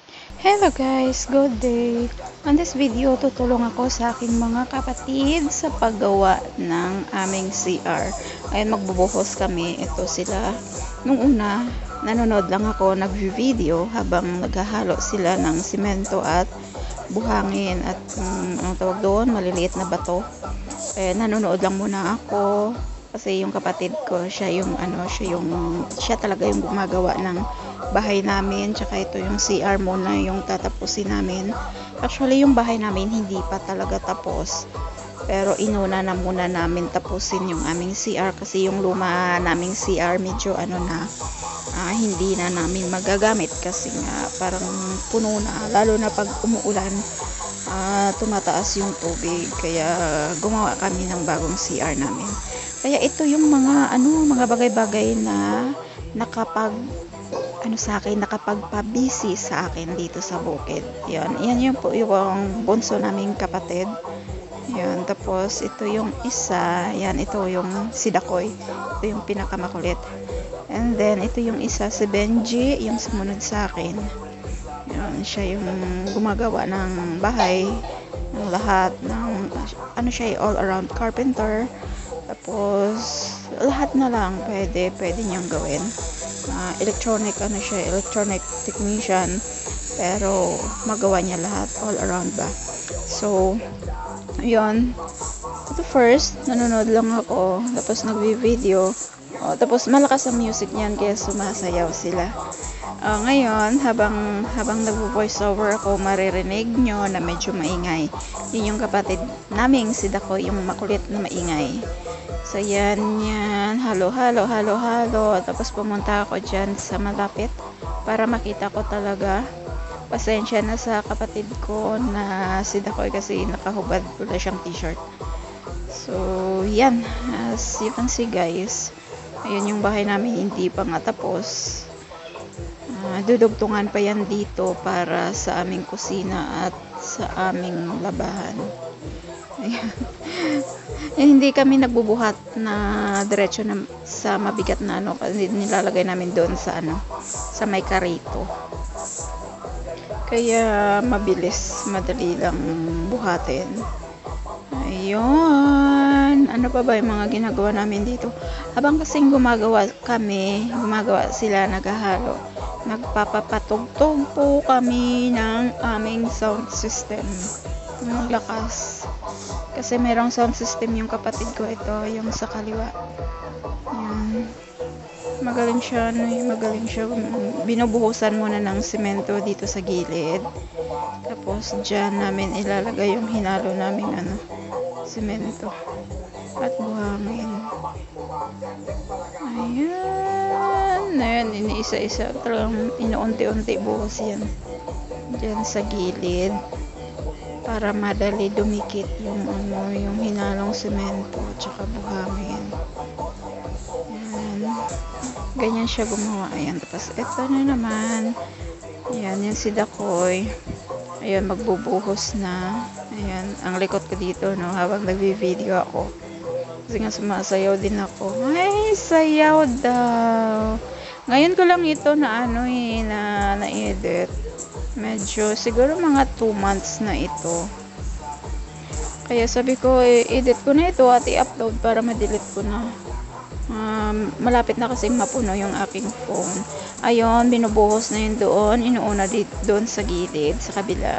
Hello guys, good day. On this video, tutulong ako sa aking mga kapatid sa paggawa ng aming CR. Ayun, magbubuhos kami. Ito sila. Nung una, nanonood lang ako, nag-video habang naghahalo sila ng simento at buhangin at ang tawag doon, maliliit na bato. Nanonood lang muna ako kasi yung kapatid ko, siya talaga yung gumagawa ng bahay namin, tsaka ito yung CR muna yung tatapusin namin. Actually yung bahay namin hindi pa talaga tapos, pero inuna na muna namin tapusin yung aming CR kasi yung luma naming CR medyo hindi na namin magagamit kasi nga parang puno na, lalo na pag umuulan, tumataas yung tubig, kaya gumawa kami ng bagong CR namin. Kaya ito yung mga bagay-bagay na nakapagpabisi sa akin dito sa bukid. Yan yung po yung bunso naming kapatid. Yan, tapos ito yung isa, ito yung si Dakoy. Ito yung pinakamakulit. And then ito yung isa, si Benji, yung sumunod sa akin. Yan, siya yung gumagawa ng bahay, ng lahat ng siya all around carpenter. Tapos lahat na lang pwede niyang gawin. Electronic technician, pero magawa niya lahat all around ba. So yun, ito first nanonood lang ako, tapos nagvi-video, tapos malakas ang music niyan kaya sumasayaw sila. Ngayon habang nagvo-voice over ako, maririnig nyo na medyo maingay. Yun yung kapatid naming si Dako, yung makulit na maingay. So yan, halo. Tapos pumunta ako dyan sa malapit para makita ko talaga. Pasensya na sa kapatid ko na si Dakoy kasi nakahubad, wala siyang t-shirt. So yan, as you can see guys, ayun yung bahay namin, hindi pa nga tapos. Dudugtungan pa yan dito para sa aming kusina at sa aming labahan. Ayan. Hindi kami nagbubuhat na diretso na sa mabigat na nilalagay namin doon sa may karito. Kaya madali lang buhatin. Ayun, ano pa ba yung mga ginagawa namin dito? Habang kasing gumagawa sila naghahalo, nagpapatugtog po kami ng aming sound system. Ang lakas. Kasi merong sound system yung kapatid ko, ito yung sa kaliwa. Yan. Magaling siya. Binubuhusan muna ng semento dito sa gilid. Tapos dyan namin ilalagay yung hinalo namin semento at buhangin. Ayan, iniisa-isa talagang inuunti-unti buhos yan dyan sa gilid para madali dumikit yung hinalong semento at saka buhangin. Ayan, ganyan siya gumawa. Ayan, tapos ito na naman, ayan, yan si Dakoy. Ayan, magbubuhos na. Ayan, ang likod ko dito, habang nagvi-video ako. Kasi nga sumasayaw din ako. Ay, sayaw daw. Ngayon ko lang ito na-edit. Medyo, siguro mga 2 months na ito. Kaya sabi ko, edit ko na ito at i-upload para ma-delete ko na. Malapit na kasing mapuno yung aking phone. Ayun, binubuhos na yun doon. Inuuna doon sa gilid, sa kabila.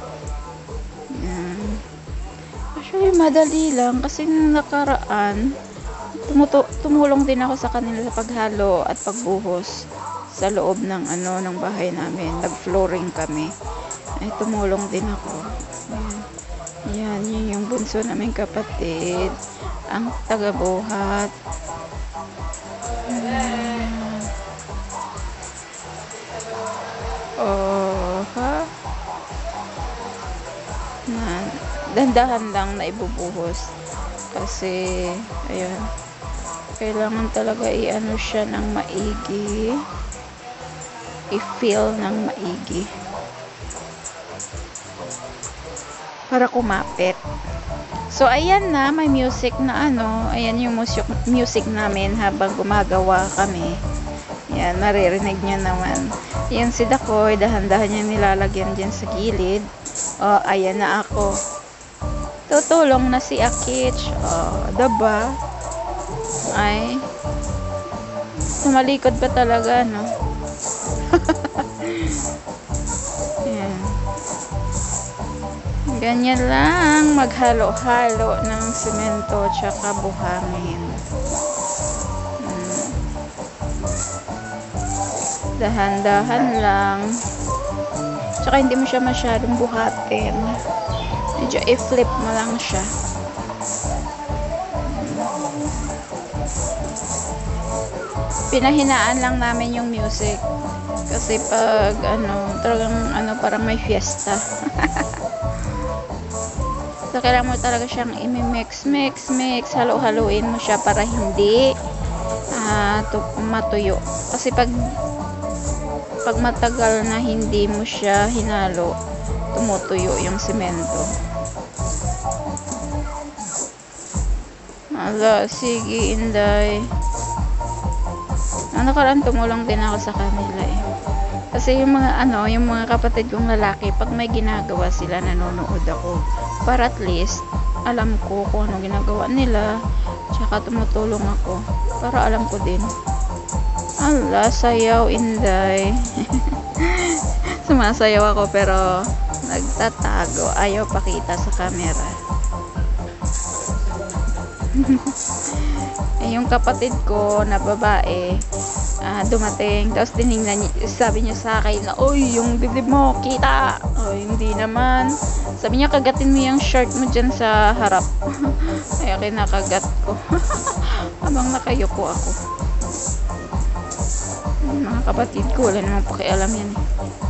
Actually, madali lang kasi nakaraan, tumulong din ako sa kanila sa paghalo at pagbuhos sa loob ng bahay namin. Nag-flooring kami. Ay, tumulong din ako. Yan, yun yung bunso naming kapatid. Ang tagabuhat. Dandahan lang na ibubuhos kasi ayun, kailangan talaga siya ng maigi, i-feel ng maigi para kumapit. So ayan na, may music na ayan yung music namin habang gumagawa kami. Yan, maririnig nyo naman. Yan si Dakoy, dahan-dahan niya nilalagyan dyan sa gilid. O, ayan na ako. Tutulong na si Akich. O, diba? Ay, tumalikod pa talaga, no? Yan. Ganyan lang, maghalo-halo ng semento tsaka buhangin. Dahan-dahan lang. Tsaka hindi mo siya masyadong buhatin. Medyo i-flip mo lang siya. Pinahinaan lang namin yung music. Kasi pag talagang parang may fiesta. So, kailangan mo talaga siyang i-mix, halo-haloin mo siya para hindi matuyo. Kasi pag matagal na hindi mo siya hinalo, tumutuyo yung semento. Ala, sige, Inday. Nakaraan tumulong din ako sa kanila eh. Kasi yung mga kapatid kong lalaki, pag may ginagawa sila, nanonood ako. Para at least, alam ko kung ano ginagawa nila. Tsaka tumutulong ako. Para alam ko din. Ala, sayaw, Inday. Sumasayaw ako pero nagtatago. Ayaw pakita sa camera. Yung kapatid ko na babae, dumating, tapos tinignan niya, sabi niya sa akin na, "Oy, yung dibdib mo, kita." Oy, hindi naman. Sabi niya, "Kagatin mo yung shirt mo dyan sa harap." Kaya kinakagat ko. Habang nakayuko ako. Mga kapatid ko, wala namang pakialam yan eh.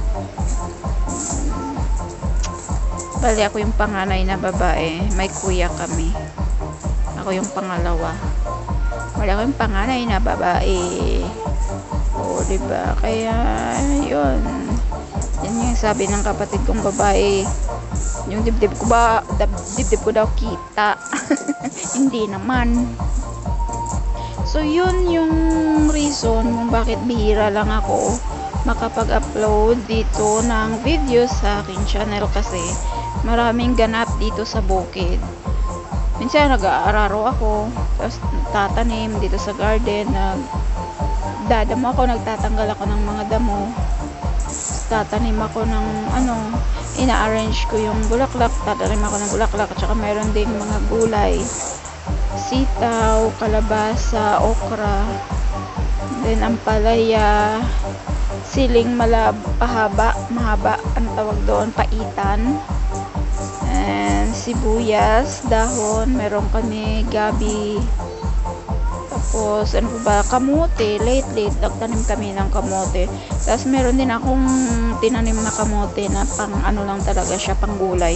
Bali, ako yung panganay na babae. May kuya kami. Ako yung pangalawa. Wala ko yung panganay na babae. O, diba? Kaya, yun. Yan yung sabi ng kapatid kong babae. Yung dibdib ko daw kita. Hindi naman. So, yun yung reason kung bakit bihira lang ako makapag-upload dito ng videos sa aking channel kasi maraming ganap dito sa bukid. Minsan nag-aararo ako, tapos tatanim dito sa garden, nagdadamo ako, nagtatanggal ako ng mga damo, tatanim ako ng ina-arrange ko yung bulaklak, tatanim ako ng bulaklak, at saka mayroon ding mga gulay, sitaw, kalabasa, okra, then ampalaya, siling mahaba, ang tawag doon, paitan, and sibuyas, dahon, meron kami gabi, tapos kamote, late nagtanim kami ng kamote, tapos meron din akong tinanim na kamote na pang lang talaga siya, pang gulay,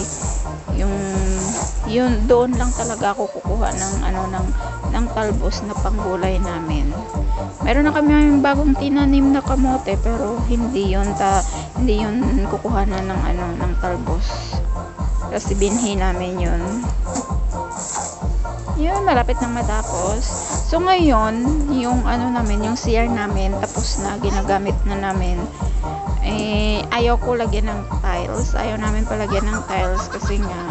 yun doon lang talaga ako kukuha ng talbos na panggulay namin. Meron na kami yung bagong tinanim na kamote pero hindi yun kukuha na ng talbos. Kasi binhi namin yun. Yun, malapit nang matapos. So ngayon, yung yung CR namin tapos na, ginagamit na namin. Ayaw ko lagyan ng tiles. Ayaw namin palagyan ng tiles kasi nga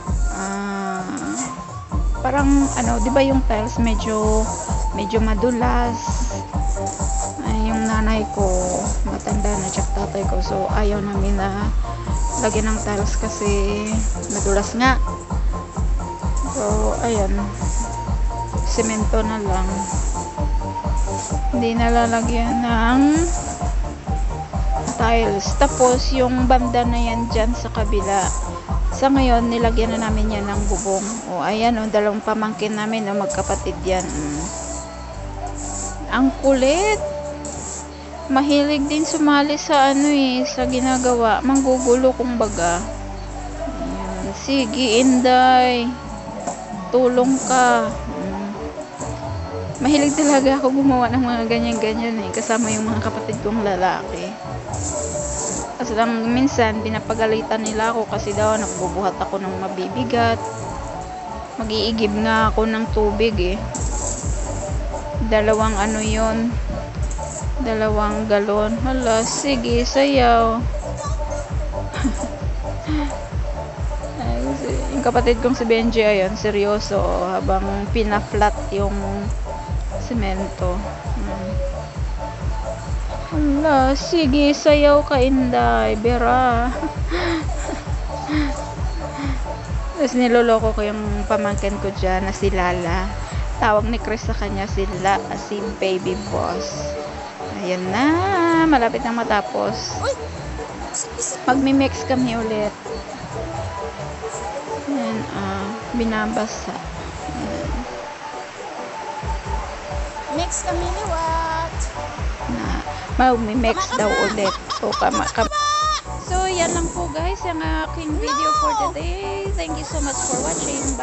parang di ba yung tiles medyo madulas. Yung nanay ko matanda na, tsaka tatay ko, so ayaw namin na lagyan ng tiles kasi madulas nga. So ayan, semento na lang, hindi nalalagyan ng tiles. Tapos yung banda na yan dyan sa kabila, sa ngayon nilagyan na namin yan ng bubong. O ayan, dalawang pamangkin namin, magkapatid yan. Ang kulit, mahilig din sumali sa sa ginagawa, manggugulo kumbaga. Ayan. Sige, Inday, tulong ka. Mahilig talaga ako gumawa ng mga ganyan-ganyan kasama yung mga kapatid kong lalaki. Kasi lang minsan pinapagalitan nila ako kasi daw nagbubuhat ako ng mabibigat. Mag-iigib nga ako ng tubig dalawang 2 galon. Hala, sige, sayaw. Ay, yung kapatid kong si Benji, ayun, seryoso, habang pina-flat yung semento. Hala, sige, sayaw ka, Inday, Bera. Tapos niloloko ko yung pamangkin ko dyan na si Lala. Tawag ni Chris sa kanya si Baby Boss. Ayan na, malapit na matapos. Magmi-mix kami ulit. Ayan, binabasa. Ayan. Mix kami ni what? Na, magmi-mix daw ulit. So, yan lang po guys, yung aking video for today. Thank you so much for watching.